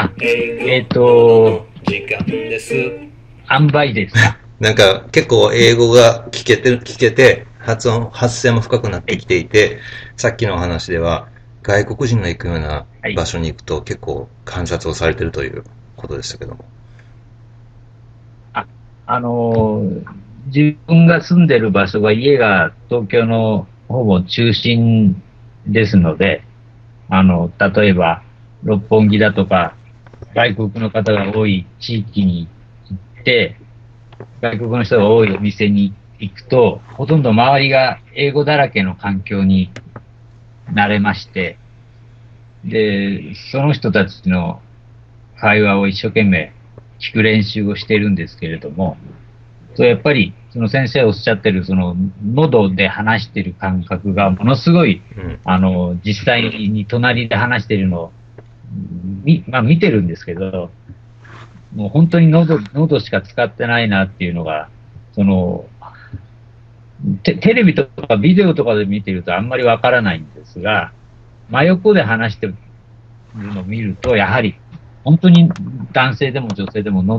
あ、 英語の時間です。 塩梅ですか。 なんか結構英語が聞けて、発声も深くなってきはい。 ていて、さっきのお話では、外国人の行くようなはい。 場所に行くと結構観察をされているということでしたけども。 あ、あのー自分が住んでる場所が家が東京のほぼ中心ですので、例えば六本木だとか外国の方が多い地域に行って、外国の人が多いお店に行くと、ほとんど周りが英語だらけの環境になれまして、で、その人たちの会話を一生懸命聞く練習をしているんですけれども、そうやっぱり、その先生おっしゃってる、その、喉で話してる感覚がものすごい、 うん。 実際に隣で話してるのを、まあ見てるんですけど、もう本当に喉しか使ってないなっていうのが、その、テレビとかビデオとかで見てるとあんまりわからないんですが、真横で話してるのを見ると、やはり、本当に男性でも女性でも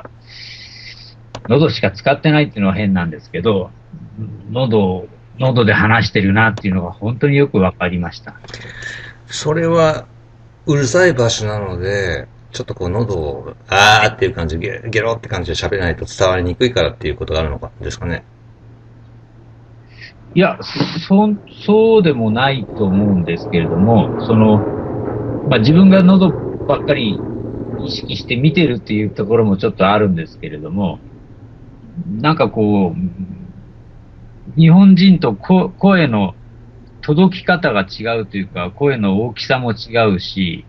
喉しか使ってないっていうのは変なんですけど、喉、喉で話してるなっていうのが本当によくわかりました。 それは、うるさい場所なので、ちょっとこう喉を、あーっていう感じ、ゲロって感じで喋らないと伝わりにくいからっていうことがあるのかですかね。 いや、そうでもないと思うんですけれども、まあ、自分が喉ばっかり意識して見てるっていうところもちょっとあるんですけれども、なんかこう、日本人と声の届き方が違うというか、声の大きさも違うし、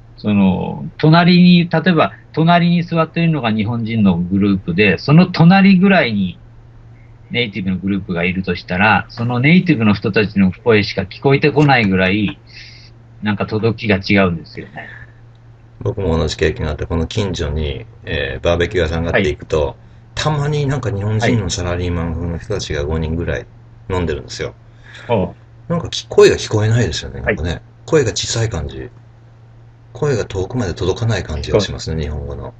例えば、隣に座っているのが日本人のグループで、その隣ぐらいにネイティブのグループがいるとしたら、そのネイティブの人たちの声しか聞こえてこないぐらい、なんか届きが違うんですよね。 僕も同じ経験があって、この近所に、バーベキュー屋さんがあってはい。 行くと、たまになんか日本はい。 人のサラリーマン風の人たちが5人ぐらい飲んでるんですよ。 おなんか声が聞こえないですよね、なはい。 んかね。声が小さい感じ。声が遠くまで届かない感じがしますね、日本語の。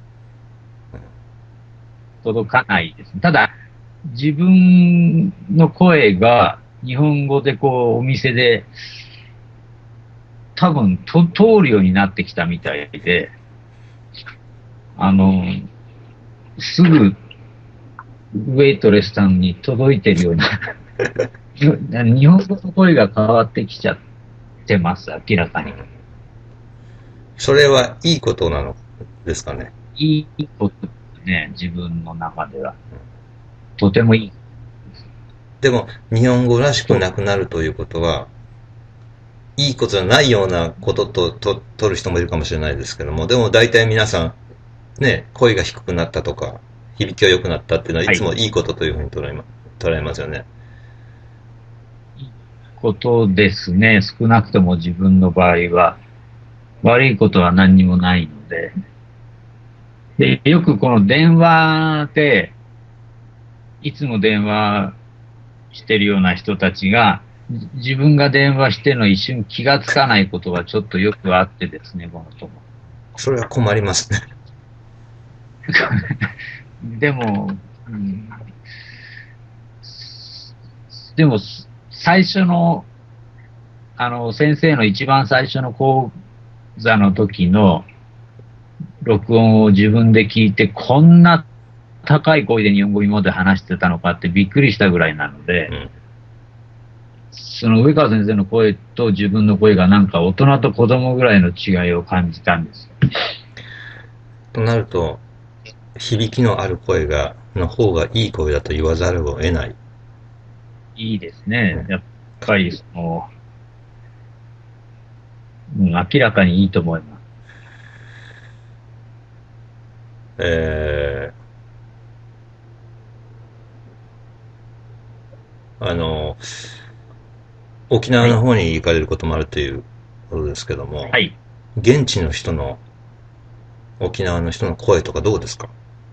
届かないですね。ただ、自分の声が日本語でこう、お店で多分通るようになってきたみたいで、あの、すぐウェイトレスさんに届いてるような日本語の声が変わってきちゃってます、明らかに。 それはいいことなのですかね。 いいことですね、自分の中では。とてもいい。 でも、日本語らしくそう。 なくなるということは、いいことじゃないようなことと取る人もいるかもしれないですけども、でも大体皆さん、ね、声が低くなったとか、響きが良くなったっていうのはいはい。 つもいいことというふうに捉えますよね。 いいことですね。少なくとも自分の場合は、悪いことは何にもないので。で、よくこの電話で、いつも電話してるような人たちが、自分が電話しての一瞬気がつかないことがちょっとよくあってですね、このとも。 それは困りますね。 でも、うん、でも、最初の、先生の一番最初の講座の時の録音を自分で聞いて、こんな高い声で日本語今まで話してたのかってびっくりしたぐらいなので、 うん。 その上川先生の声と自分の声がなんか大人と子供ぐらいの違いを感じたんです。 となると、響きのある声の方がいい声だと言わざるを得ない。 いいですね。 ね。 やっぱり明らかにいいと思います。 えあの、沖縄のはい。 方に行かれることもあるということですけども、 はい。 現地の人の、沖縄の人の声とかどうですか？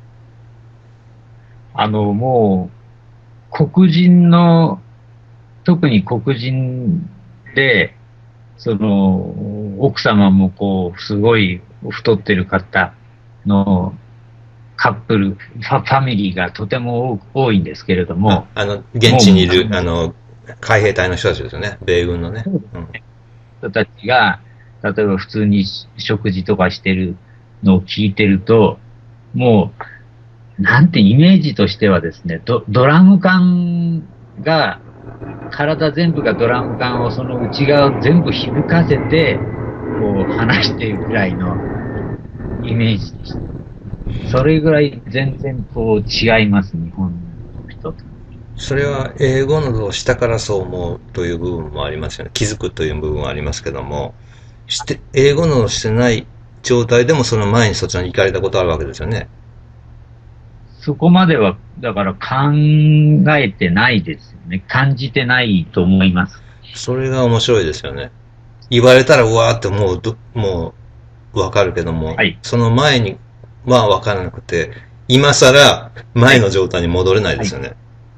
もう、黒人の、特に黒人で、奥様もこう、すごい太ってる方のカップル、ファミリーがとても多いんですけれども、 現地にいる、 も海兵隊の人たちですよね。米軍のね。 人たちが、例えば普通に食事とかしてるのを聞いてると、もう、なんてイメージとしてはですね、ドラム缶が、体全部がドラム缶をその内側を全部響かせて、こう話しているぐらいのイメージでした。それぐらい全然こう違います、日本の人と。 それは英語のどをしたからそう思うという部分もありますよね。気づくという部分はありますけども、英語のをしてない状態でもその前にそちらに行かれたことあるわけですよね。 そこまでは、だから考えてないですよね。感じてないと思います。 それが面白いですよね。言われたらうわーってもうわかるけども、 はい、 その前にはわからなくて、今更前の状態に戻れないですよね。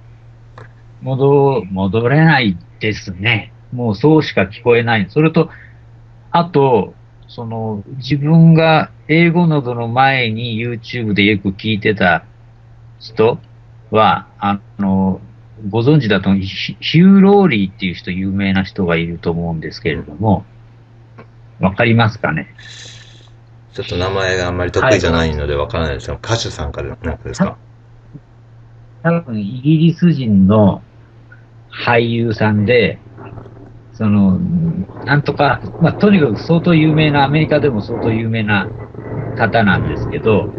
戻れないですね。もうそうしか聞こえない。それと、あと、自分が英語などの前に YouTube でよく聞いてた人は、ご存知だとヒュー・ローリーっていう人、有名な人がいると思うんですけれども、わかりますかね？ ちょっと名前があんまり得意じゃないのでわからないですけど、歌手さんかなんかですか？ 多分、イギリス人の俳優さんで、なんとか、とにかく相当有名な、アメリカでも相当有名な方なんですけど、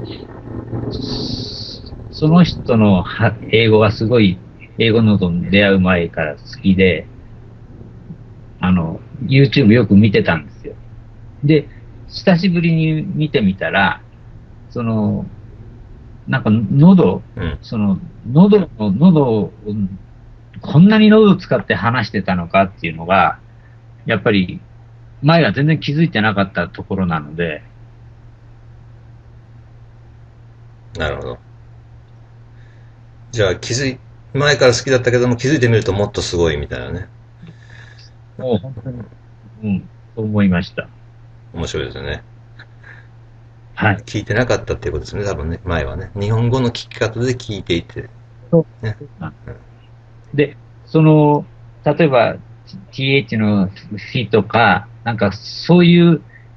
その人の英語がすごい、英語のと出会う前から好きで、YouTube よく見てたんですよ。で、久しぶりに見てみたら、なんか喉を、こんなに喉を使って話してたのかっていうのが、やっぱり前は全然気づいてなかったところなので。 なるほど。じゃあ前から好きだったけども気づいてみるともっとすごいみたいなね。 もう本当に、そう思いました。 面白いですよね。 はい。 聞いてなかったっていうことですね、多分ね、前はね。日本語の聞き方で聞いていて。ね。 で、例えば TH のフィとか、なんかそういう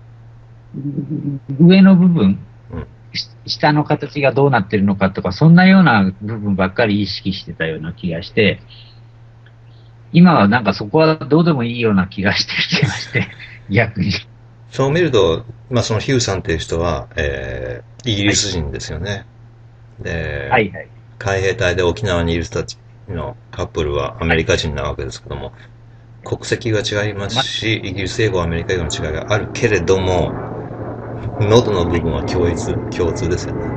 上の部分、下の形がどうなってるのかとか、そんなような部分ばっかり意識してたような気がして、今はなんかそこはどうでもいいような気がしてきてまして、逆に。 そう見ると、そのヒューさんっていう人は、イギリス人ですよね。で、 はいはい。 海兵隊で沖縄にいる人たちのカップルはアメリカ人なわけですけども、国籍が違いますし、イギリス英語、アメリカ英語の違いがあるけれども、喉の部分は共通ですよね。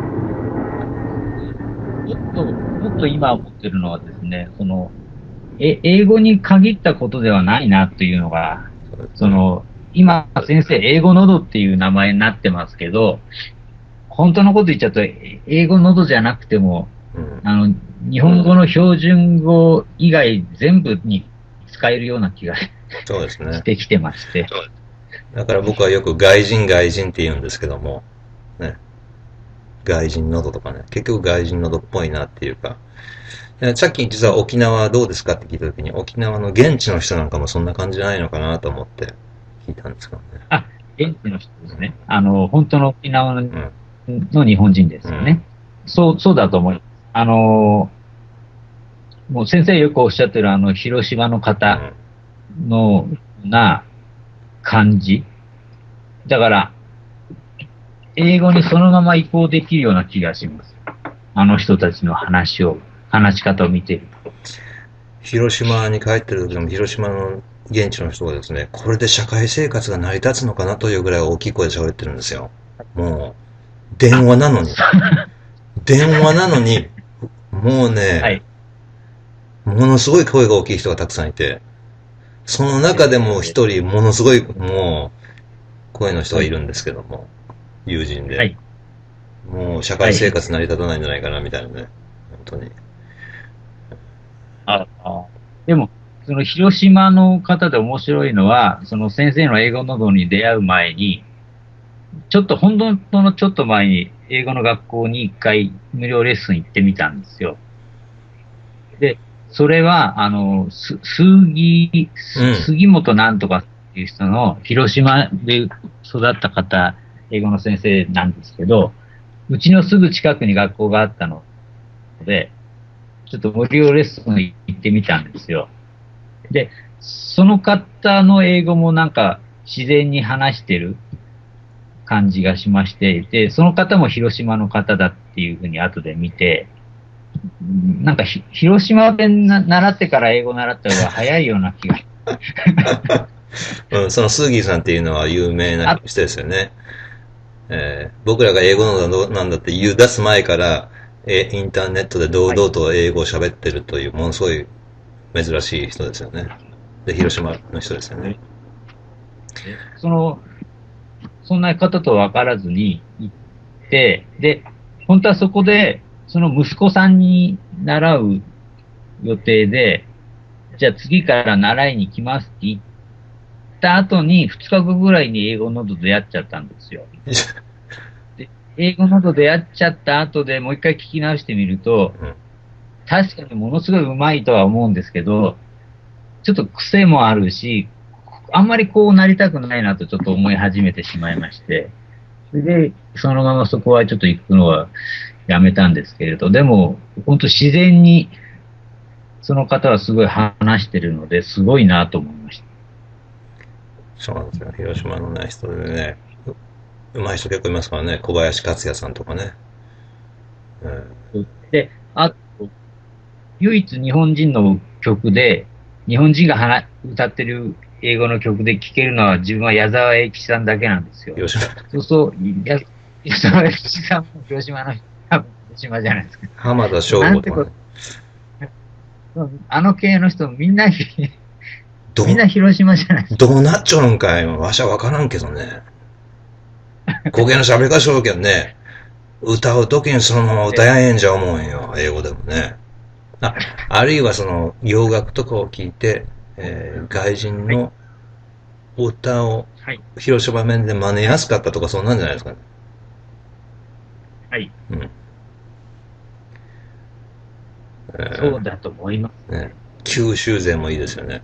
もっと今思ってるのはですね、英語に限ったことではないなというのが、今先生、英語喉っていう名前になってますけど、本当のこと言っちゃうと、英語喉じゃなくても、日本語の標準語以外全部に使えるような気がしてきてまして。 だから僕はよく外人って言うんですけども、ね。外人喉とかね。結局外人喉っぽいなっていうか。さっき実は沖縄どうですかって聞いたときに、沖縄の現地の人なんかもそんな感じじゃないのかなと思って聞いたんですけどね。 あ、現地の人ですね。本当の沖縄の日本人ですよね。そうだと思います。もう先生よくおっしゃってる広島の方のな感じ。だから、英語にそのまま移行できるような気がします。あの人たちの話し方を見てると。 広島に帰ってる時も広島の現地の人がですね、これで社会生活が成り立つのかなというぐらい大きい声で喋ってるんですよ。もう、電話なのに、もうね、はい、ものすごい声が大きい人がたくさんいて、その中でも一人ものすごいもう声の人がいるんですけども、友人で、はい、もう社会生活成り立たないんじゃないかなみたいなね、本当に。 でも、その広島の方で面白いのは、その先生の英語などに出会う前に、 ちょっと、本当のちょっと前に英語の学校に一回無料レッスン行ってみたんですよ。で、それは、杉本なんとかっていう人の広島で育った方、英語の先生なんですけど、うちのすぐ近くに学校があったので、ちょっと無料レッスン行ってみたんですよ。で、その方の英語もなんか自然に話してる感じがしまして、で、その方も広島の方だっていうふうに後で見て、なんか広島弁習ってから英語習った方が早いような気が。 うん、そのスーギーさんっていうのは有名な人ですよね。僕らが英語なんだって言い出す前から、インターネットで堂々と英語を喋ってるという、ものすごい珍しい人ですよね。で、広島の人ですよね。 そんな方と分からずに行って、で、本当はそこで、その息子さんに習う予定で、じゃあ次から習いに来ますって言った後に、2日後ぐらいに英語ノート出会っちゃったんですよ。で、英語ノート出会っちゃった後でもう一回聞き直してみると、確かにものすごい上手いとは思うんですけど、ちょっと癖もあるし、あんまりこうなりたくないなとちょっと思い始めてしまいまして、それで、そのままそこはちょっと行くのはやめたんですけれど、でも、本当自然に、その方はすごい話してるので、すごいなと思いました。 そうなんですよ。広島のね、人でね、上手い人結構いますからね、小林克也さんとかね。 で、あと、唯一日本人の曲で、日本人が歌ってる英語の曲で聴けるのは自分は矢沢永吉さんだけなんですよ。 広島。 そうそう、矢沢永吉さんも広島の人、多分広島じゃないですか。 浜田省吾とかね。 あの系の人みんな広島じゃないですか。どうなっちゃうんかいわしはわからんけどね。公芸の喋り方しようけどね、歌うときにそのまま歌やえんじゃ思うんよ、英語でもね。あるいはその洋楽とかを聞いて、外人の歌を広島弁で真似やすかったとかそんなんじゃないですかね。 はい。 うん。 そうだと思います、 ね。九州勢もいいですよね。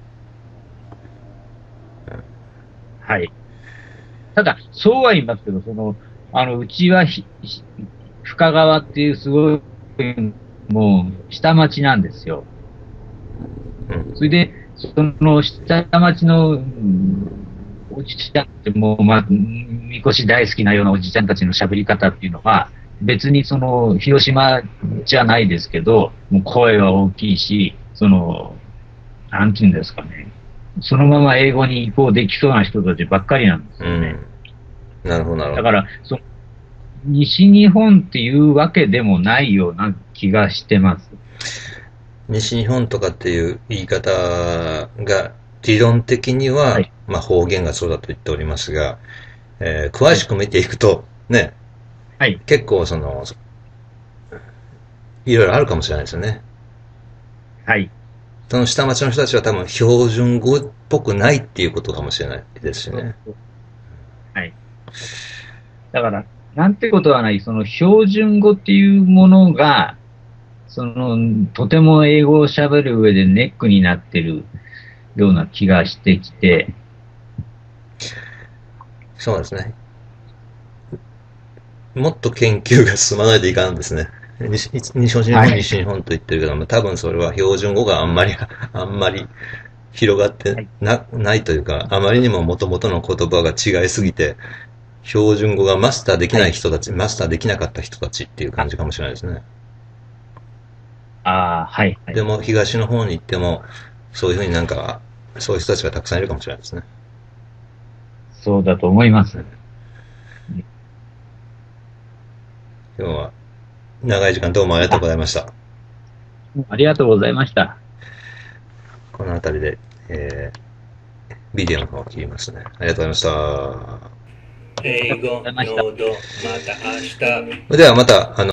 はい。ただ、そうは言いますけど、うちは深川っていうすごい、もう、下町なんですよ。それで、その下町の、おじちゃんってもう、みこし大好きなようなおじちゃんたちの喋り方っていうのは、別に広島じゃないですけど、もう声は大きいし、なんていうんですかね。そのまま英語に移行できそうな人たちばっかりなんですよね。 なるほど、なるほど。 だから、西日本っていうわけでもないような気がしてます。 西日本とかっていう言い方が、理論的には、はい、方言がそうだと言っておりますが、詳しく見ていくと、ね、はい、結構いろいろあるかもしれないですよね。はい。その下町の人たちは多分標準語っぽくないっていうことかもしれないですしね。 はい。だから、なんてことはない、標準語っていうものが、とても英語を喋る上でネックになってるような気がしてきて。 そうですね。もっと研究が進まないといかんですね。西日本と言ってるけども、多分それは標準語があんまり広がってないというか、あまりにも元々の言葉が違いすぎて、標準語がマスターできない人たち、マスターできなかった人たちっていう感じかもしれないですね。 はい。 でも東の方に行っても、そういうふうにそういう人たちがたくさんいるかもしれないですね。 そうだと思います。 今日は長い時間どうもありがとうございました。 ありがとうございました。 この辺りで、ビデオの方を切りますね。ありがとうございました。 英語ノードまた明日。 ではまた